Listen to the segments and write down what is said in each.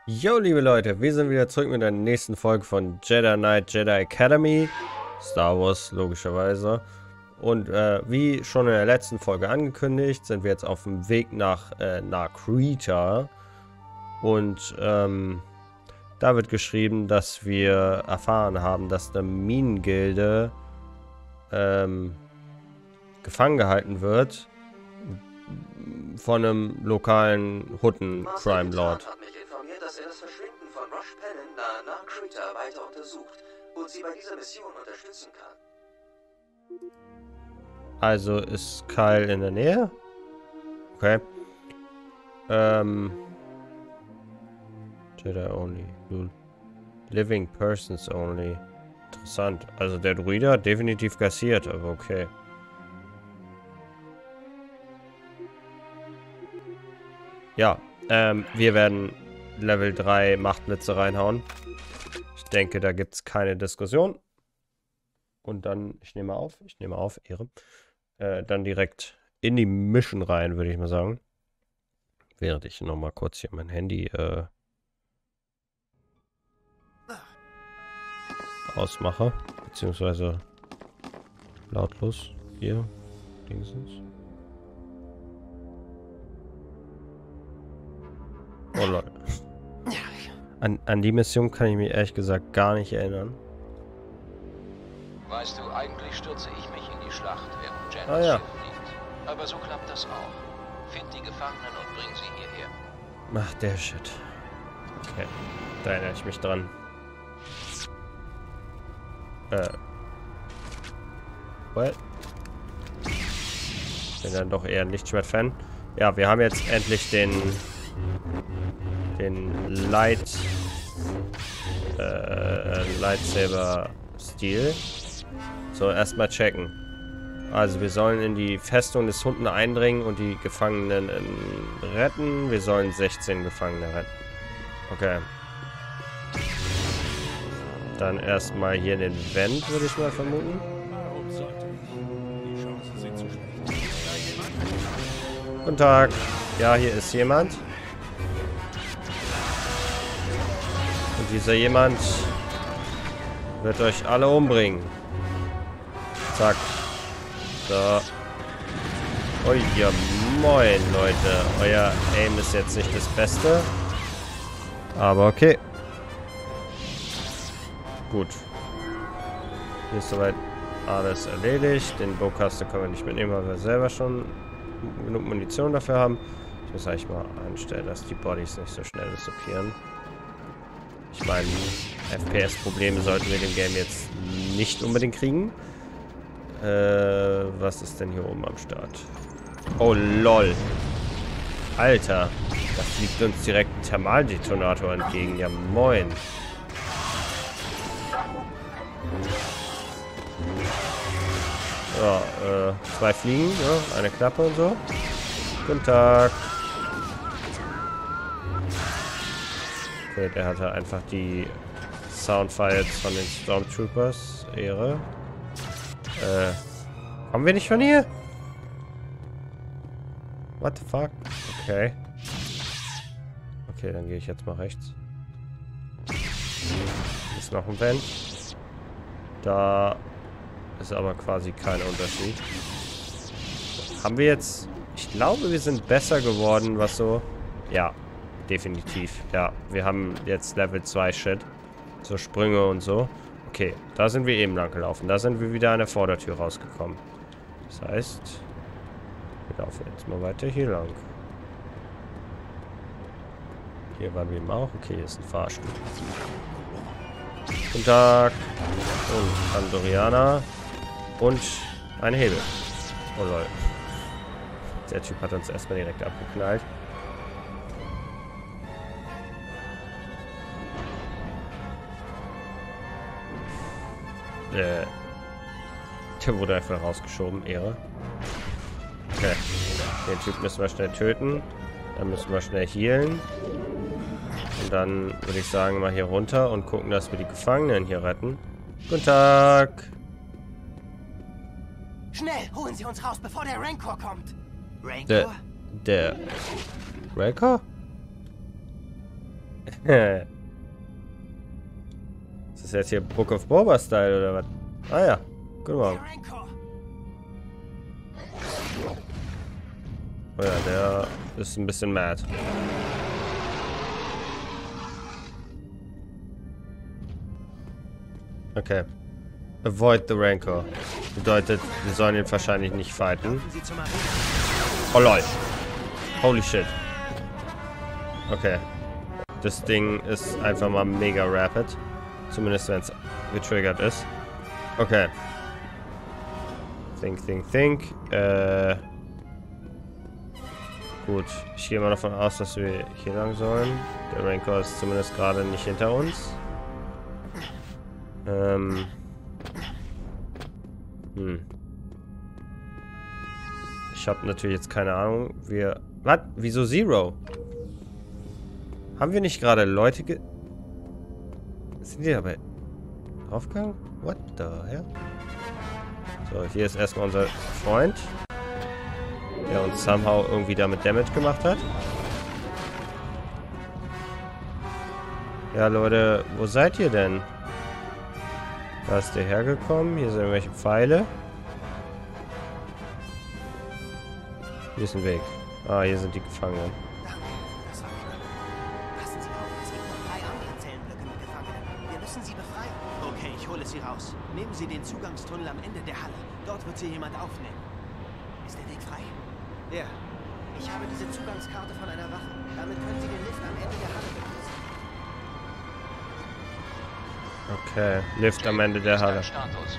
Jo, liebe Leute, wir sind wieder zurück mit der nächsten Folge von Jedi Knight Jedi Academy. Star Wars, logischerweise. Und wie schon in der letzten Folge angekündigt, sind wir jetzt auf dem Weg nach Narkrita. Und da wird geschrieben, dass wir erfahren haben, dass eine Minengilde gefangen gehalten wird von einem lokalen Hutten-Crime-Lord. Hat mich informiert, dass er das Verschwinden von Rosh Pennon nahe Narkrita weiter untersucht und sie bei dieser Mission unterstützen kann. Also ist Kyle in der Nähe? Okay. Jedi only. Living persons only. Interessant. Also der Druide hat definitiv kassiert, aber okay. Ja, wir werden Level 3 Machtblitze reinhauen. Ich denke, da gibt es keine Diskussion. Und dann, ich nehme auf, Ehre. Dann direkt in die Mission rein, würde ich mal sagen. Während ich nochmal kurz hier mein Handy ausmache. Beziehungsweise lautlos. Hier. Dingsens. Oh Leute. An die Mission kann ich mich ehrlich gesagt gar nicht erinnern. Weißt du, eigentlich stürze ich mich in die Schlacht, während Jen Ah, ja. Schiff fliegt. Aber so klappt das auch. Find die Gefangenen und bring sie hierher. Ach, der Shit. Okay, da erinnere ich mich dran. What? Bin dann doch eher ein Lichtschwert-Fan. Ja, wir haben jetzt endlich den Lightsaber-Stil. So, erstmal checken. Also, wir sollen in die Festung des Hunden eindringen und die Gefangenen retten. Wir sollen 16 Gefangene retten. Okay. Dann erstmal hier den Vent, würde ich mal vermuten. Guten Tag. Ja, hier ist jemand. Und dieser jemand wird euch alle umbringen. Zack. So. Oh ja, moin, Leute. Euer Aim ist jetzt nicht das Beste. Aber okay. Gut. Hier ist soweit alles erledigt. Den Bowcaster können wir nicht mitnehmen, weil wir selber schon genug Munition dafür haben. Ich muss eigentlich mal einstellen, dass die Bodies nicht so schnell disappieren. Ich meine, FPS-Probleme sollten wir dem Game jetzt nicht unbedingt kriegen. Was ist denn hier oben am Start? Oh, lol. Alter. Da fliegt uns direkt ein Thermaldetonator entgegen. Ja, moin. So, 2 Fliegen, ja, eine Klappe und so. Guten Tag. Okay, der hatte einfach die Soundfiles von den Stormtroopers. Ehre. Kommen wir nicht von hier? What the fuck? Okay. Okay, dann gehe ich jetzt mal rechts. Ist noch ein Vent. Da ist aber quasi kein Unterschied. Haben wir jetzt... Ich glaube, wir sind besser geworden, was so... Ja, definitiv. Ja, wir haben jetzt Level 2 Shit. So Sprünge und so. Okay, da sind wir eben lang gelaufen. Da sind wir wieder an der Vordertür rausgekommen. Das heißt, wir laufen jetzt mal weiter hier lang. Hier waren wir eben auch. Okay, hier ist ein Fahrstuhl. Guten Tag. Und Andoriana. Und ein Hebel. Oh lol. Der Typ hat uns erstmal direkt abgeknallt. Der wurde einfach rausgeschoben. Ehre. Okay. Den Typ müssen wir schnell töten. Dann müssen wir schnell healen. Und dann würde ich sagen, mal hier runter und gucken, dass wir die Gefangenen hier retten. Guten Tag. Schnell, holen Sie uns raus, bevor der Rancor kommt. Rancor? Der Rancor? Ist das jetzt hier Book of Boba Style oder was? Ah ja, guten Morgen. Oh ja, der ist ein bisschen mad. Okay. Avoid the Rancor. Bedeutet, wir sollen ihn wahrscheinlich nicht fighten. Oh lol. Holy shit. Okay. Das Ding ist einfach mal mega rapid. Zumindest wenn es getriggert ist. Okay. Think. Gut. Ich gehe mal davon aus, dass wir hier lang sollen. Der Rancor ist zumindest gerade nicht hinter uns. Ich habe natürlich jetzt keine Ahnung. Was? Wieso Zero? Haben wir nicht gerade Leute Sind die dabei draufgegangen? What the hell? So, hier ist erstmal unser Freund, der uns somehow irgendwie damit Damage gemacht hat. Ja, Leute, wo seid ihr denn? Da ist der hergekommen. Hier sind irgendwelche Pfeile. Hier ist ein Weg. Ah, hier sind die Gefangenen. Danke, das war knapp. Passen Sie auf, es gibt noch 3 andere Zellenblöcke mit Gefangenen. Wir müssen sie befreien. Okay, ich hole sie raus. Nehmen Sie den Zugangstunnel am Ende der Halle. Dort wird Sie jemand aufnehmen. Ist der Weg frei? Ja. Ich habe diese Zugangskarte von einer Wache. Damit können Sie den Lift am Ende der Halle benutzen. Okay, Lift am Ende der Halle. Status.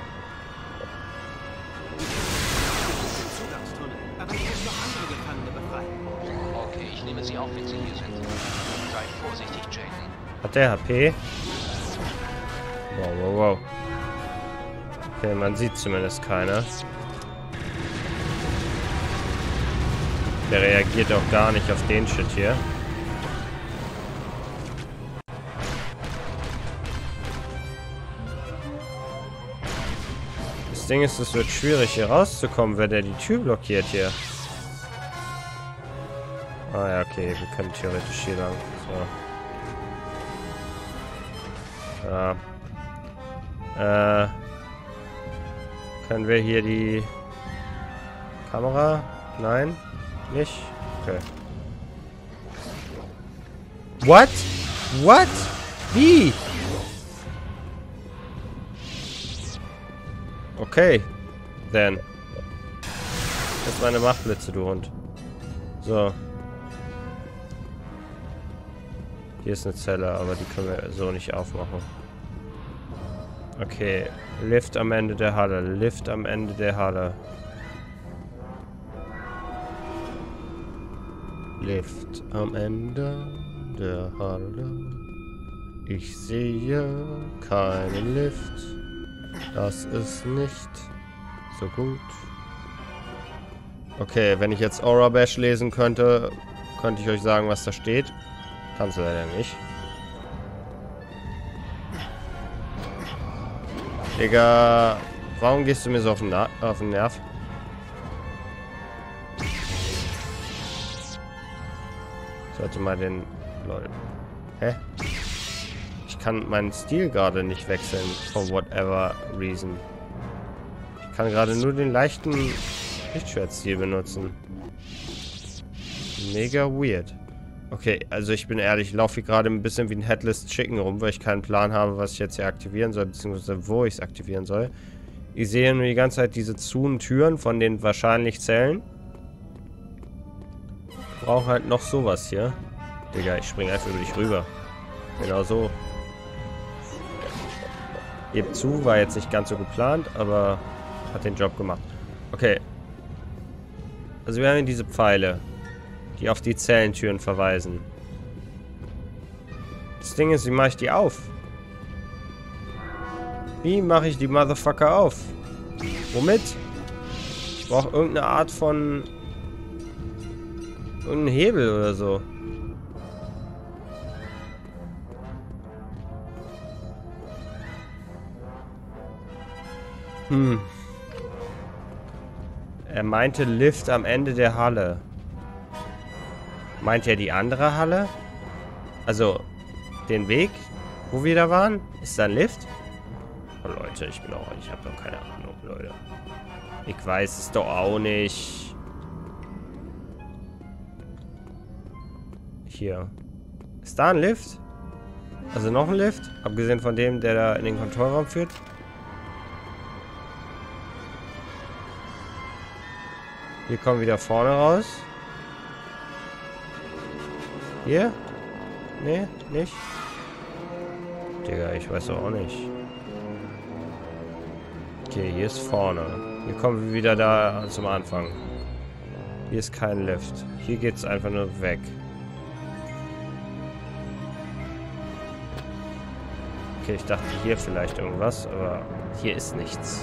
Zugangstunnel. Aber ich muss noch andere Gefangene befreien. Okay, ich nehme Sie auf, wenn Sie hier sind. Sei vorsichtig, Jaden. Hat der HP? Wow. Okay, man sieht zumindest keiner. Der reagiert auch gar nicht auf den Shit hier. Das Ding ist, es wird schwierig hier rauszukommen, wenn der die Tür blockiert hier. Ah ja, okay, wir können theoretisch hier lang. So. Ja. Können wir hier die Kamera? Nein? Nicht? Okay. What? What? Wie? Okay. Then. Das ist meine Machtblitze, du Hund. So. Hier ist eine Zelle, aber die können wir so nicht aufmachen. Okay. Lift am Ende der Halle. Lift am Ende der Halle. Lift am Ende der Halle. Ich sehe keinen Lift. Das ist nicht so gut. Okay, wenn ich jetzt Aura Bash lesen könnte, könnte ich euch sagen, was da steht. Kannst du leider nicht. Digga, warum gehst du mir so auf den Nerv? Sollte mal den... Lol. Hä? Ich kann meinen Stil gerade nicht wechseln, for whatever reason. Ich kann gerade nur den leichten Lichtschwertstil benutzen. Mega weird. Okay, also ich bin ehrlich, ich laufe hier gerade ein bisschen wie ein Headless Chicken rum, weil ich keinen Plan habe, was ich jetzt hier aktivieren soll, beziehungsweise wo ich es aktivieren soll. Ich sehe nur die ganze Zeit diese zu- Türen von den wahrscheinlich Zellen. Ich brauche halt noch sowas hier. Digga, ich springe einfach über dich rüber. Genau so. Eben zu, war jetzt nicht ganz so geplant, aber hat den Job gemacht. Okay. Also wir haben hier diese Pfeile, die auf die Zellentüren verweisen. Das Ding ist, wie mache ich die auf? Wie mache ich die Motherfucker auf? Womit? Ich brauche irgendeine Art von... irgendeinen Hebel oder so. Er meinte Lift am Ende der Halle. Meint er die andere Halle? Also, den Weg, wo wir da waren? Ist da ein Lift? Oh, Leute, ich habe doch keine Ahnung, Leute. Ich weiß es doch auch nicht. Hier. Ist da ein Lift? Also noch ein Lift? Abgesehen von dem, der da in den Kontrollraum führt? Hier kommen wir wieder vorne raus. Hier? Nee, nicht? Digga, ich weiß doch auch nicht. Okay, hier ist vorne. Hier kommen wir wieder da zum Anfang. Hier ist kein Lift. Hier geht es einfach nur weg. Okay, ich dachte hier vielleicht irgendwas, aber hier ist nichts.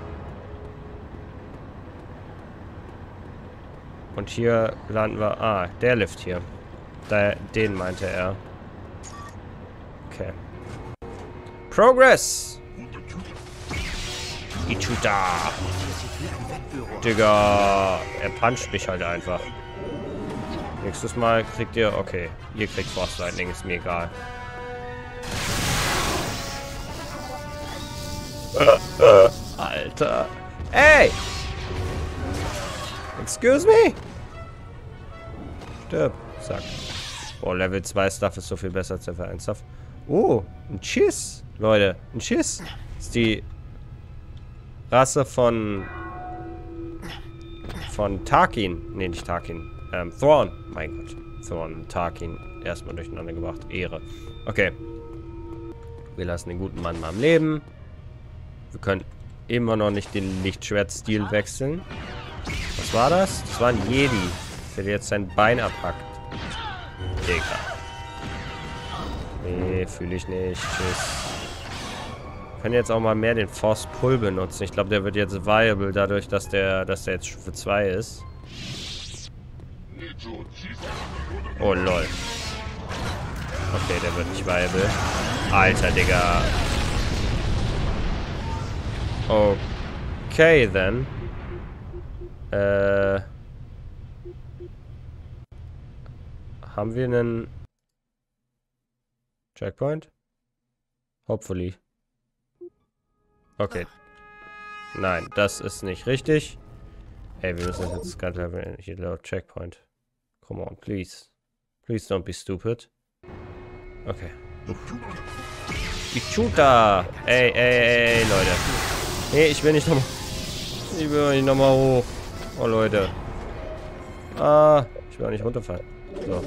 Und hier landen wir... Ah, der Lift hier. Den meinte er. Okay. Progress! Ichuta! Digga, er puncht mich halt einfach. Nächstes Mal kriegt ihr... Okay, ihr kriegt Force Lightning, ist mir egal. Alter. Ey! Excuse me? Stirb. Zack. Oh, Level 2 Stuff ist so viel besser als Level 1 Stuff. Oh, ein Chiss. Leute, ein Chiss. Das ist die Rasse von Tarkin. Nee, nicht Tarkin. Thrawn. Mein Gott. Thrawn und Tarkin erstmal durcheinander gebracht. Ehre. Okay. Wir lassen den guten Mann mal am Leben. Wir können immer noch nicht den Lichtschwertstil wechseln. Was war das? Das war ein Jedi, der jetzt sein Bein abhackt. Digga. Nee, fühle ich nicht. Tschüss. Wir können jetzt auch mal mehr den Force Pull benutzen. Ich glaube, der wird jetzt viable, dadurch, dass der jetzt Stufe 2 ist. Oh, lol. Okay, der wird nicht viable. Alter, Digga. Okay, then. Haben wir einen Checkpoint? Hopefully. Okay. Nein, das ist nicht richtig. Ey, wir müssen jetzt gerade leveln. Hier laut Checkpoint. Come on, please. Please don't be stupid. Okay. Ichuta! Ey, Leute. Nee, ich will nicht nochmal. Ich will nicht nochmal hoch. Oh, Leute. Ah, ich will auch nicht runterfallen. So.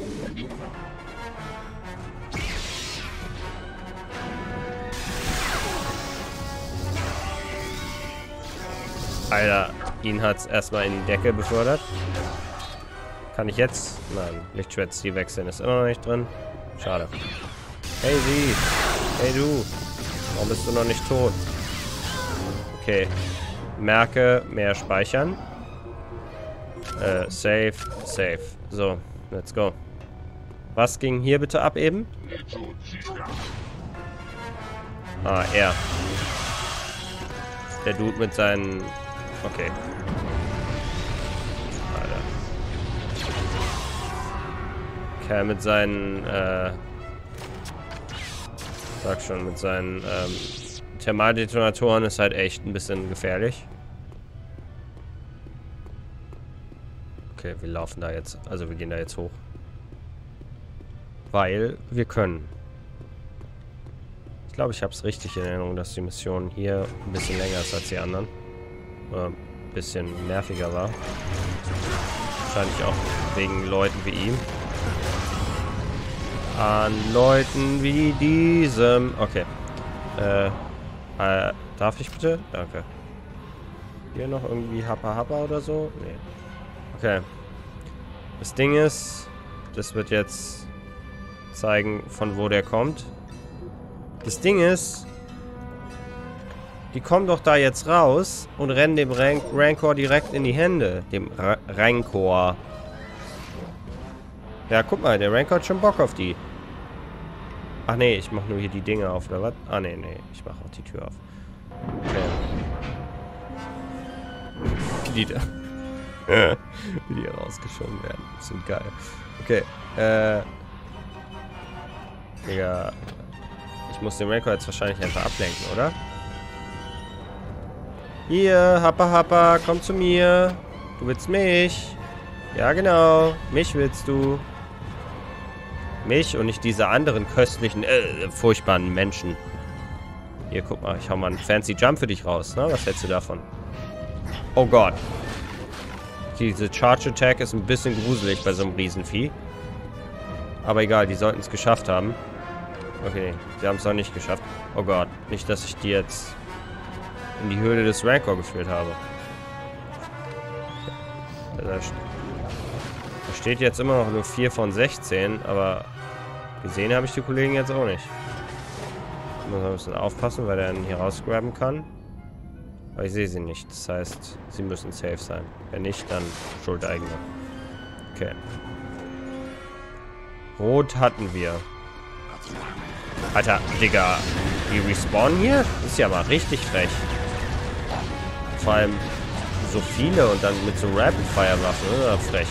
Alter, ihn hat es erstmal in die Decke befördert. Kann ich jetzt? Nein, Lichtschwertstil wechseln ist immer noch nicht drin. Schade. Hey, sie. Hey, du. Warum bist du noch nicht tot? Okay. Merke, mehr speichern. Save. So, let's go. Was ging hier bitte ab eben? Ah, er. Der Dude mit seinen... Okay. Alter. Okay, mit seinen, sag schon, mit seinen, Thermaldetonatoren ist halt echt ein bisschen gefährlich. Okay, wir laufen da jetzt, also wir gehen da jetzt hoch. Weil wir können. Ich glaube, ich habe es richtig in Erinnerung, dass die Mission hier ein bisschen länger ist als die anderen. Oder ein bisschen nerviger war. Wahrscheinlich auch wegen Leuten wie ihm. An Leuten wie diesem. Okay. Darf ich bitte? Danke. Hier noch irgendwie Happa oder so? Nee. Okay. Das Ding ist, das wird jetzt zeigen, von wo der kommt. Das Ding ist, die kommen doch da jetzt raus und rennen dem Rancor direkt in die Hände. Dem Rancor. Ja, guck mal, der Rancor hat schon Bock auf die. Ach nee, ich mach nur hier die Dinge auf, oder was? Ah nee, ich mach auch die Tür auf. Okay. Wie die da... wie die rausgeschoben werden. Das sind geil. Okay, Digga. Ich muss den Rancor jetzt wahrscheinlich einfach ablenken, oder? Hier, Happa Happa, komm zu mir. Du willst mich. Ja, genau. Mich willst du. Mich und nicht diese anderen köstlichen, furchtbaren Menschen. Hier, guck mal. Ich hau mal einen fancy Jump für dich raus, ne? Was hältst du davon? Oh Gott. Diese Charge Attack ist ein bisschen gruselig bei so einem Riesenvieh. Aber egal, die sollten es geschafft haben. Okay, sie haben es noch nicht geschafft. Oh Gott, nicht, dass ich die jetzt in die Höhle des Rancor geführt habe. Da steht jetzt immer noch nur 4 von 16, aber gesehen habe ich die Kollegen jetzt auch nicht. Ich muss ein bisschen aufpassen, weil der dann hier rausgraben kann. Aber ich sehe sie nicht. Das heißt, sie müssen safe sein. Wenn nicht, dann Schuldeigene. Okay. Rot hatten wir. Alter, Digga. Die respawnen hier? Ist ja mal richtig frech. Vor allem so viele und dann mit so Rapid-Fire-Waffen. Oder? Frech.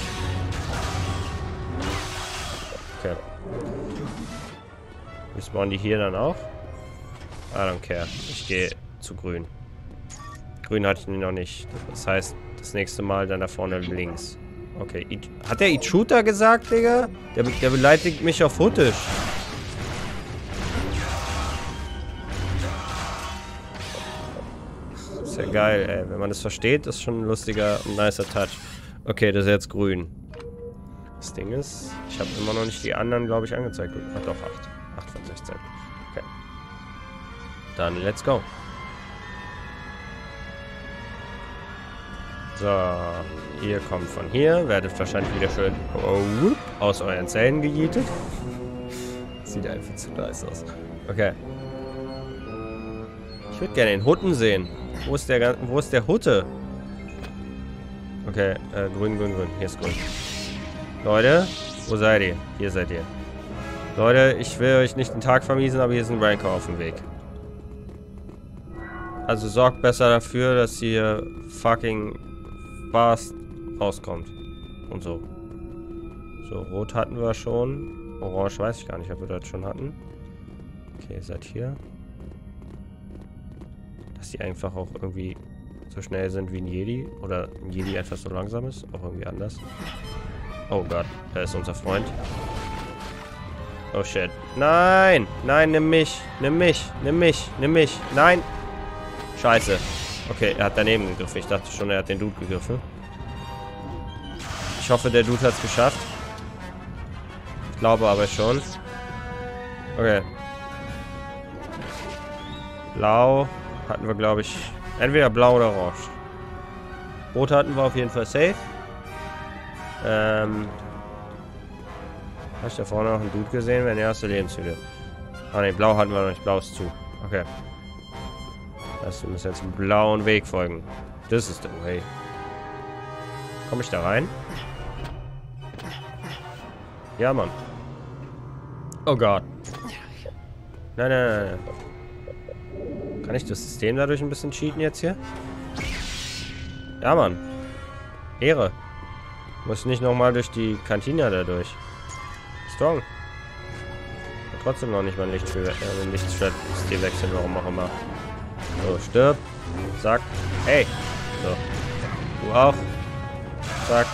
Okay. Respawnen die hier dann auch? I don't care. Ich gehe zu grün. Grün hatte ich noch nicht. Das heißt, das nächste Mal dann da vorne links. Okay. Hat der Ichuta gesagt, Digga? Der beleidigt mich auf Huttisch. Ist ja geil, ey. Wenn man das versteht, ist schon ein lustiger und nicer Touch. Okay, das ist jetzt grün. Das Ding ist, ich habe immer noch nicht die anderen, glaube ich, angezeigt. Ach doch, 8 von 16. Okay. Dann let's go. So, ihr kommt von hier, werdet wahrscheinlich wieder schön aus euren Zellen gejietet. Sieht einfach zu nice aus. Okay. Ich würde gerne den Hutten sehen. Wo ist der Hutte? Okay, grün. Hier ist grün. Leute, wo seid ihr? Hier seid ihr. Leute, ich will euch nicht den Tag vermiesen, aber hier ist ein Rancor auf dem Weg. Also sorgt besser dafür, dass ihr fucking fast rauskommt. Und so. So, rot hatten wir schon. Orange weiß ich gar nicht, ob wir das schon hatten. Okay, ihr seid hier. Dass die einfach auch irgendwie so schnell sind wie ein Jedi. Oder ein Jedi etwas so langsam ist. Auch irgendwie anders. Oh Gott, da ist unser Freund. Oh shit. Nein! Nein, nimm mich! Nimm mich! Nein! Scheiße. Okay, er hat daneben gegriffen. Ich dachte schon, er hat den Dude gegriffen. Ich hoffe, der Dude hat es geschafft. Ich glaube aber schon. Okay. Blau hatten wir, glaube ich, entweder blau oder orange. Rot hatten wir auf jeden Fall safe. Habe ich da vorne noch einen Dude gesehen? Wenn ja, hast du Lebenshülle. Ah ne, blau hatten wir noch nicht. Blau ist zu. Okay. Das heißt, wir müssen jetzt einen blauen Weg folgen. Das ist der Way. Komme ich da rein? Ja, Mann. Oh Gott. Nein. Kann ich das System dadurch ein bisschen cheaten jetzt hier? Ja, Mann. Ehre. Muss nicht nochmal durch die Kantine da durch. Strong. Und trotzdem noch nicht mal ein Lichtschwert-Stil wechseln, warum auch immer. So, stirb. Zack. Hey. So. Du auch. Zack.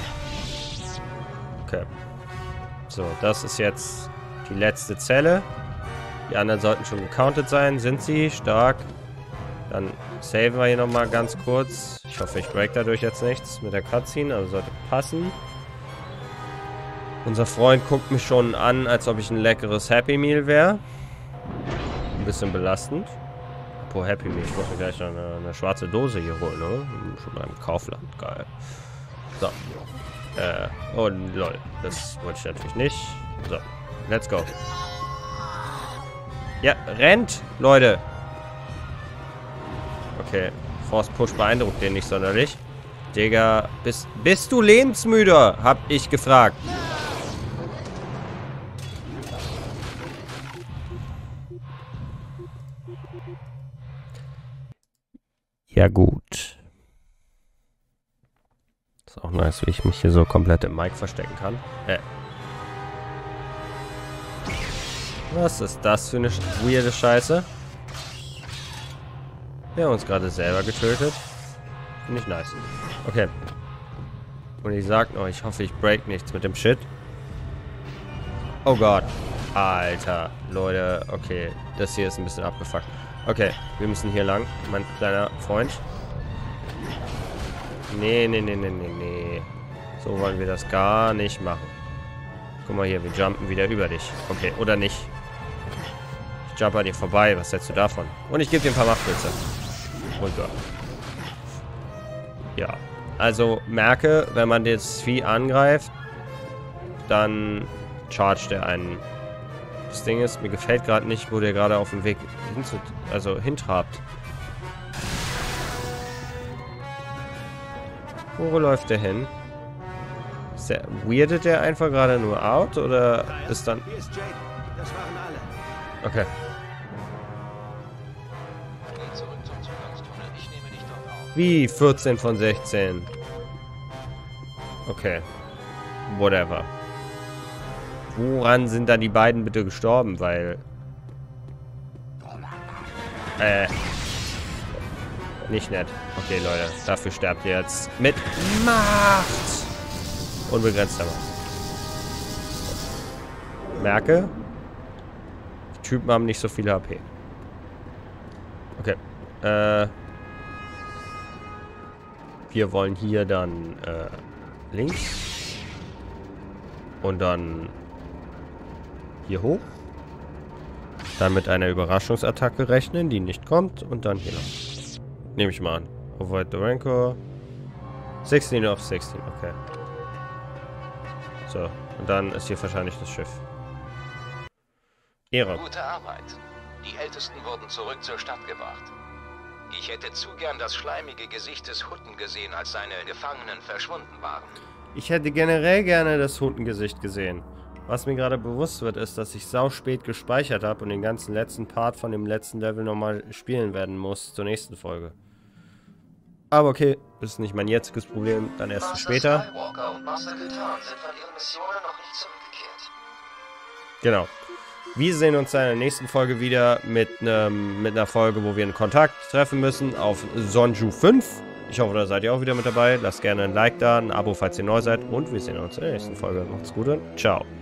Okay. So, das ist jetzt die letzte Zelle. Die anderen sollten schon gecountet sein. Sind sie? Stark. Dann saven wir hier nochmal ganz kurz. Ich hoffe, ich break dadurch jetzt nichts mit der Cutscene, also sollte passen. Unser Freund guckt mich schon an, als ob ich ein leckeres Happy Meal wäre. Ein bisschen belastend. Apropos Happy Meal, ich muss mir gleich noch eine schwarze Dose hier holen, ne? Schon mal im Kaufland, geil. So. Oh lol, das wollte ich natürlich nicht. So, let's go. Ja, rennt, Leute. Okay, Force Push beeindruckt den nicht sonderlich. Digga, bist du lebensmüde? Hab ich gefragt. Ja gut. Ist auch nice, wie ich mich hier so komplett im Mic verstecken kann. Was ist das für eine weirde Scheiße? Wir haben uns gerade selber getötet. Finde ich nice. Okay. Und ich sag noch, ich hoffe, ich break nichts mit dem Shit. Oh Gott. Alter. Leute. Okay. Das hier ist ein bisschen abgefuckt. Okay. Wir müssen hier lang. Mein kleiner Freund. Nee, nee, nee, nee, nee, nee. So wollen wir das gar nicht machen. Guck mal hier, wir jumpen wieder über dich. Okay, oder nicht. Ich jump an dir vorbei. Was hältst du davon? Und ich gebe dir ein paar Machtpilze. Und so. Ja. Also merke, wenn man das Vieh angreift, dann chargt er einen. Das Ding ist, mir gefällt gerade nicht, wo der gerade auf dem Weg hintrabt. Wo läuft der hin? Weirdet der einfach gerade nur out oder ist dann... Hier ist Jake. Das waren alle. Okay. Geh zurück zum Zugangstunnel. Ich nehme dich dort auf. Wie 14 von 16? Okay. Whatever. Woran sind da die beiden bitte gestorben? Weil... Nicht nett. Okay, Leute. Dafür sterbt ihr jetzt mit Macht. Unbegrenzter Macht. Merke, die Typen haben nicht so viel HP. Okay. Wir wollen hier dann links. Und dann hier hoch. Dann mit einer Überraschungsattacke rechnen, die nicht kommt. Und dann hier lang. Nehme ich mal an. Avoid the Rancor. 16 auf 16, okay. So, und dann ist hier wahrscheinlich das Schiff. Ehre. Gute Arbeit. Die Ältesten wurden zurück zur Stadt gebracht. Ich hätte zu gern das schleimige Gesicht des Hutten gesehen, als seine Gefangenen verschwunden waren. Ich hätte generell gerne das Hundengesicht gesehen. Was mir gerade bewusst wird, ist, dass ich sau spät gespeichert habe und den ganzen letzten Part von dem letzten Level nochmal spielen werden muss zur nächsten Folge. Aber okay, das ist nicht mein jetziges Problem, dann erst später. Master Skywalker und Master Katarn sind von ihren Missionen noch nicht zurückgekehrt. Genau. Wir sehen uns dann in der nächsten Folge wieder mit einer Folge, wo wir einen Kontakt treffen müssen auf Sonju 5. Ich hoffe, da seid ihr auch wieder mit dabei. Lasst gerne ein Like da, ein Abo, falls ihr neu seid. Und wir sehen uns in der nächsten Folge. Macht's gut und ciao.